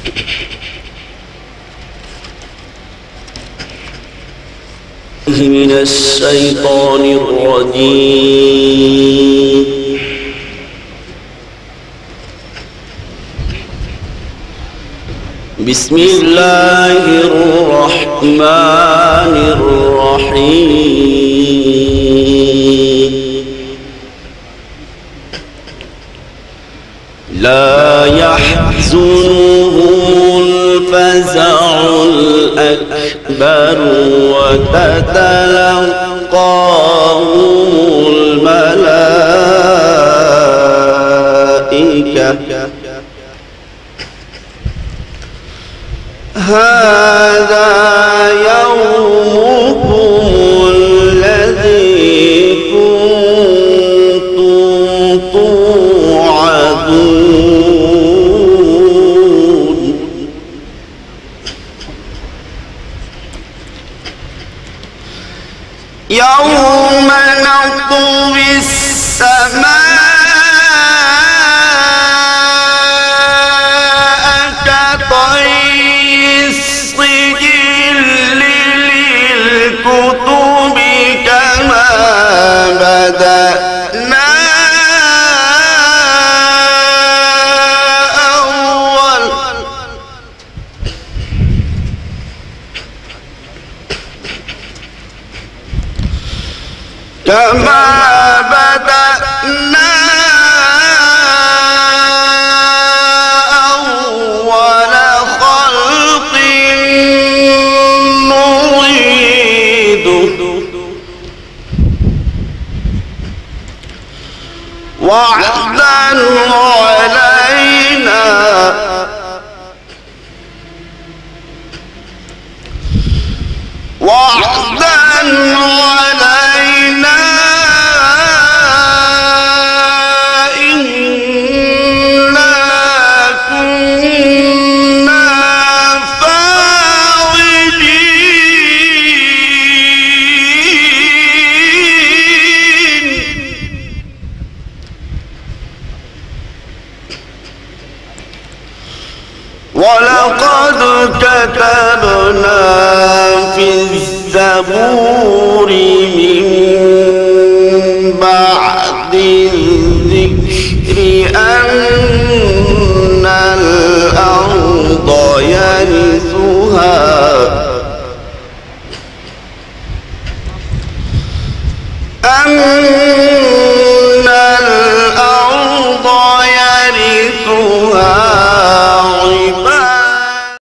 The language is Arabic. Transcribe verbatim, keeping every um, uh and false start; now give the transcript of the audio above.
من الشيطان الرجيم. بسم الله الرحمن الرحيم. لا يحزنهم الفزع الأكبر وتتلقاهم الملائكة هذا يومكم الذي كنتم توعدون. يوم نطوي السماء كطي السجل للكتب كما بدأنا أول كما بدأنا أول خلق نعيده وعدا علينا وعدا علينا إنا كنا فاعلين. ولقد كتبنا في الزبور من بعد الذكر أن الأرض يرثها أن